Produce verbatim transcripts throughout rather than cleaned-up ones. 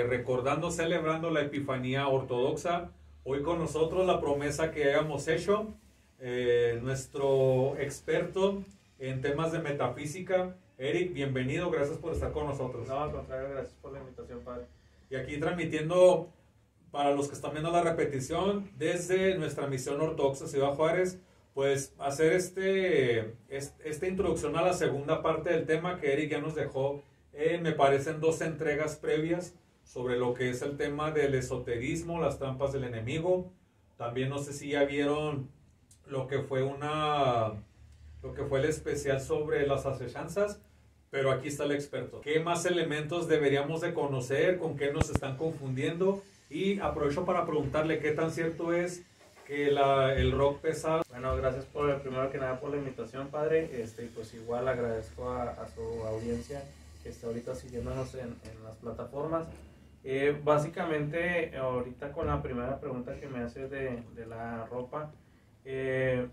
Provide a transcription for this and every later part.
eh, recordando, celebrando la Epifanía Ortodoxa. Hoy con nosotros la promesa que hayamos hecho, eh, nuestro experto en temas de metafísica, Eric, bienvenido, gracias por estar con nosotros. No, al contrario, gracias por la invitación, padre. Y aquí transmitiendo, para los que están viendo la repetición, desde nuestra misión ortodoxa Ciudad Juárez, pues hacer este, este, esta introducción a la segunda parte del tema que Eric ya nos dejó, eh, me parecen dos entregas previas sobre lo que es el tema del esoterismo, las trampas del enemigo. También no sé si ya vieron lo que fue una, lo que fue el especial sobre las asechanzas, pero aquí está el experto. ¿Qué más elementos deberíamos de conocer? ¿Con qué nos están confundiendo? Y aprovecho para preguntarle qué tan cierto es que la, el rock pesado. Bueno, gracias por, primero que nada por la invitación, padre. Este, pues igual agradezco a, a su audiencia que está ahorita siguiéndonos en, en las plataformas. Eh, básicamente, ahorita con la primera pregunta que me hace de, de la ropa, eh,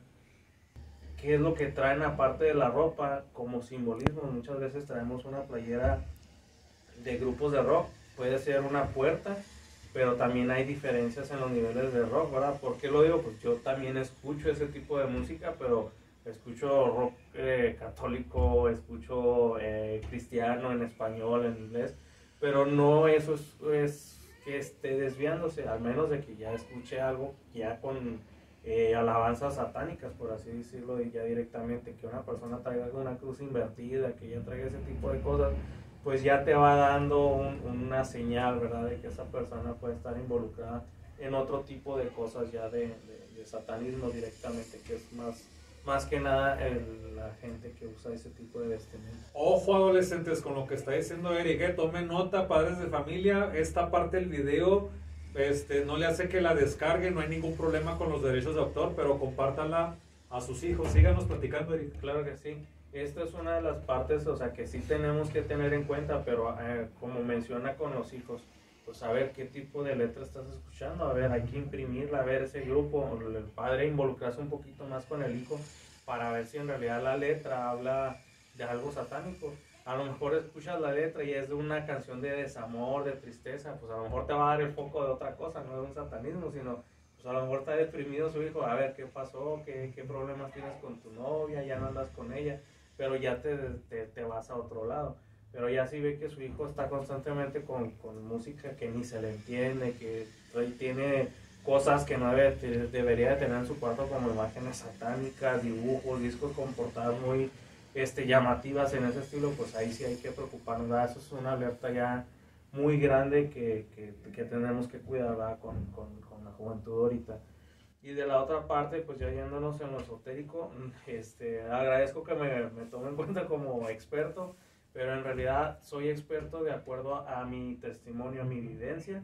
¿qué es lo que traen aparte de la ropa como simbolismo? Muchas veces traemos una playera de grupos de rock, puede ser una puerta, pero también hay diferencias en los niveles de rock, ¿verdad? ¿Por qué lo digo? Pues yo también escucho ese tipo de música, pero escucho rock eh, católico, escucho eh, cristiano en español, en inglés, pero no eso es, es que esté desviándose, al menos de que ya escuche algo ya con eh, alabanzas satánicas, por así decirlo, y ya directamente que una persona traiga una cruz invertida, que ya traiga ese tipo de cosas, pues ya te va dando un, una señal, ¿verdad?, de que esa persona puede estar involucrada en otro tipo de cosas ya de, de, de satanismo directamente, que es más, más que nada el, la gente que usa ese tipo de vestimenta. Ojo, adolescentes, con lo que está diciendo Eric, eh, tomen nota, padres de familia, esta parte del video este, no le hace que la descarguen, no hay ningún problema con los derechos de autor, pero compártanla a sus hijos. Síganos platicando, Eric. Claro que sí. Esta es una de las partes, o sea, que sí tenemos que tener en cuenta, pero eh, como menciona con los hijos, pues a ver qué tipo de letra estás escuchando, a ver, hay que imprimirla, a ver ese grupo, el padre involucrarse un poquito más con el hijo para ver si en realidad la letra habla de algo satánico. A lo mejor escuchas la letra y es de una canción de desamor, de tristeza, pues a lo mejor te va a dar el foco de otra cosa, no de un satanismo, sino pues a lo mejor está deprimido su hijo, a ver qué pasó, qué, qué problemas tienes con tu novia, ya no andas con ella, pero ya te, te, te vas a otro lado. Pero ya si ve que su hijo está constantemente con, con música que ni se le entiende, que tiene cosas que no debe, te, debería de tener en su cuarto, como imágenes satánicas, dibujos, discos con portadas muy este, llamativas en ese estilo, pues ahí sí hay que preocuparnos, ¿verdad? Eso es una alerta ya muy grande que, que, que tenemos que cuidar, ¿verdad?, con, con, con la juventud ahorita. Y de la otra parte, pues ya yéndonos en lo esotérico, este, agradezco que me, me tomen en cuenta como experto, pero en realidad soy experto de acuerdo a, a mi testimonio, a mi vivencia.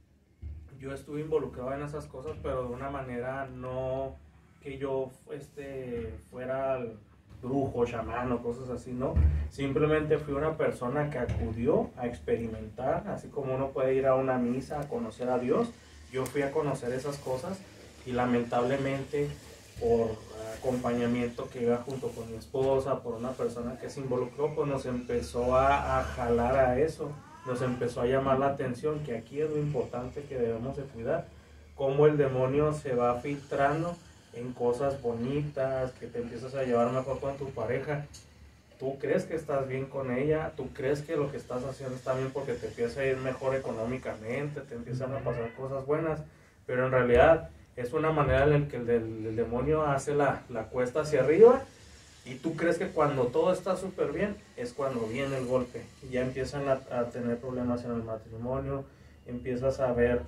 Yo estuve involucrado en esas cosas, pero de una manera no que yo este, fuera brujo, chamán o cosas así, ¿no? Simplemente fui una persona que acudió a experimentar, así como uno puede ir a una misa a conocer a Dios. Yo fui a conocer esas cosas y lamentablemente por acompañamiento que iba junto con mi esposa, por una persona que se involucró, pues nos empezó a, a jalar a eso, nos empezó a llamar la atención, que aquí es lo importante que debemos de cuidar, cómo el demonio se va filtrando en cosas bonitas, que te empiezas a llevar mejor con tu pareja. Tú crees que estás bien con ella, tú crees que lo que estás haciendo está bien porque te empieza a ir mejor económicamente, te empiezan a pasar cosas buenas, pero en realidad es una manera en la que el, el, el demonio hace la, la cuesta hacia arriba y tú crees que cuando todo está súper bien es cuando viene el golpe. Y ya empiezan a, a tener problemas en el matrimonio, empiezas a ver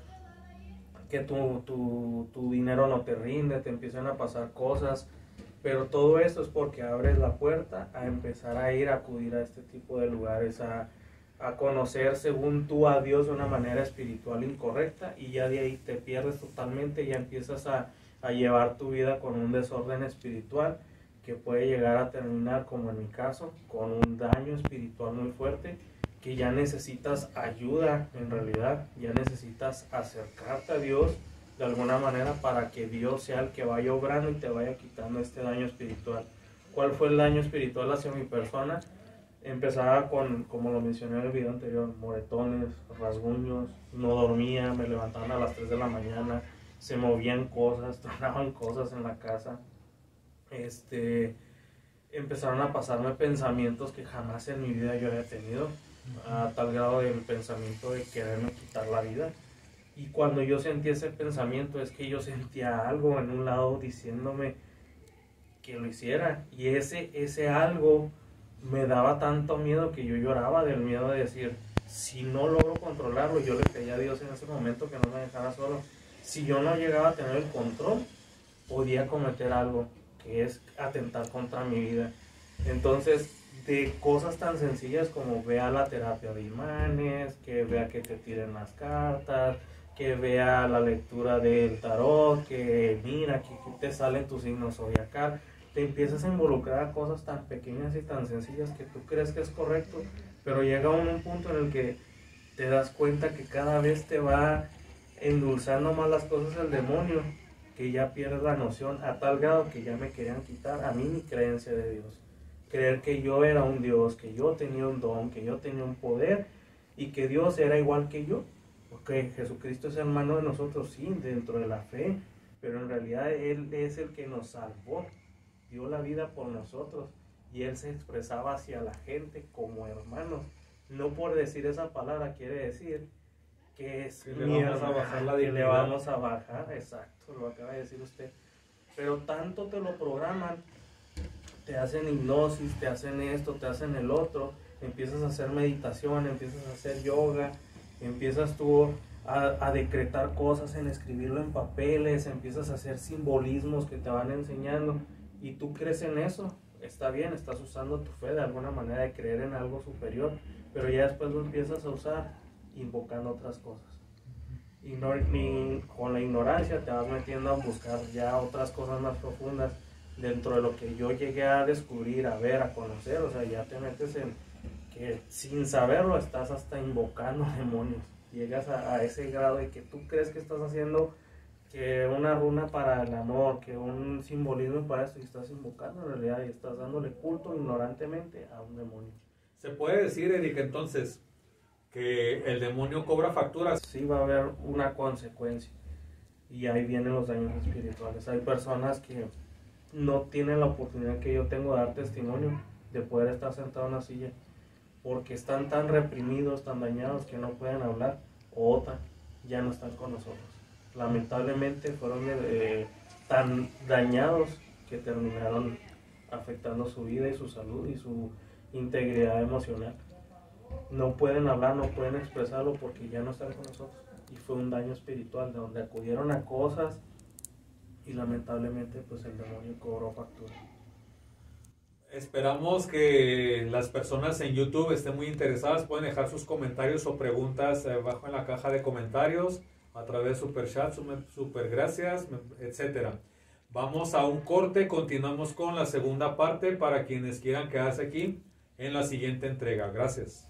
que tu, tu, tu dinero no te rinde, te empiezan a pasar cosas, pero todo eso es porque abres la puerta a empezar a ir a acudir a este tipo de lugares, a a conocer según tú a Dios de una manera espiritual incorrecta, y ya de ahí te pierdes totalmente, ya empiezas a, a llevar tu vida con un desorden espiritual que puede llegar a terminar, como en mi caso, con un daño espiritual muy fuerte, que ya necesitas ayuda en realidad, ya necesitas acercarte a Dios de alguna manera para que Dios sea el que vaya obrando y te vaya quitando este daño espiritual. ¿Cuál fue el daño espiritual hacia mi persona? Empezaba con, como lo mencioné en el video anterior, moretones, rasguños, no dormía, me levantaban a las tres de la mañana, se movían cosas, tronaban cosas en la casa. Este, empezaron a pasarme pensamientos que jamás en mi vida yo había tenido, a tal grado del pensamiento de quererme quitar la vida. Y cuando yo sentí ese pensamiento es que yo sentía algo en un lado diciéndome que lo hiciera, y ese, ese algo me daba tanto miedo que yo lloraba del miedo de decir, si no logro controlarlo, yo le pedí a Dios en ese momento que no me dejara solo. Si yo no llegaba a tener el control, podía cometer algo, que es atentar contra mi vida. Entonces, de cosas tan sencillas como vea la terapia de imanes, que vea que te tiren las cartas, que vea la lectura del tarot, que mira, que, que te sale tu signo zodiacal, te empiezas a involucrar a cosas tan pequeñas y tan sencillas que tú crees que es correcto, pero llega un, un punto en el que te das cuenta que cada vez te va endulzando más las cosas el demonio, que ya pierdes la noción a tal grado que ya me querían quitar a mí mi creencia de Dios. Creer que yo era un Dios, que yo tenía un don, que yo tenía un poder y que Dios era igual que yo. Porque Jesucristo es hermano de nosotros, sí, dentro de la fe, pero en realidad Él es el que nos salvó, dio la vida por nosotros y Él se expresaba hacia la gente como hermanos. No por decir esa palabra quiere decir que es que le vamos a bajar la que le vamos a bajar, exacto, lo acaba de decir usted. Pero tanto te lo programan, te hacen hipnosis, te hacen esto, te hacen el otro, empiezas a hacer meditación, empiezas a hacer yoga, empiezas tú a, a decretar cosas, en escribirlo en papeles, empiezas a hacer simbolismos que te van enseñando y tú crees en eso. Está bien, estás usando tu fe de alguna manera de creer en algo superior, pero ya después lo empiezas a usar invocando otras cosas. Ignor ni con la ignorancia te vas metiendo a buscar ya otras cosas más profundas dentro de lo que yo llegué a descubrir, a ver, a conocer. O sea, ya te metes en que sin saberlo estás hasta invocando demonios. Llegas a, a ese grado de que tú crees que estás haciendo que una runa para el amor, que un simbolismo para esto, y estás invocando en realidad y estás dándole culto ignorantemente a un demonio. ¿Se puede decir, Eric, entonces, que el demonio cobra facturas? Sí, va a haber una consecuencia y ahí vienen los daños espirituales. Hay personas que no tienen la oportunidad que yo tengo de dar testimonio, de poder estar sentado en una silla, porque están tan reprimidos, tan dañados que no pueden hablar, o otra, ya no están con nosotros. Lamentablemente fueron eh, tan dañados que terminaron afectando su vida y su salud y su integridad emocional. No pueden hablar, no pueden expresarlo porque ya no están con nosotros. Y fue un daño espiritual de donde acudieron a cosas y lamentablemente pues el demonio cobró factura. Esperamos que las personas en YouTube estén muy interesadas. Pueden dejar sus comentarios o preguntas abajo en la caja de comentarios, a través de super chat, super gracias, etcétera. Vamos a un corte, continuamos con la segunda parte para quienes quieran quedarse aquí en la siguiente entrega. Gracias.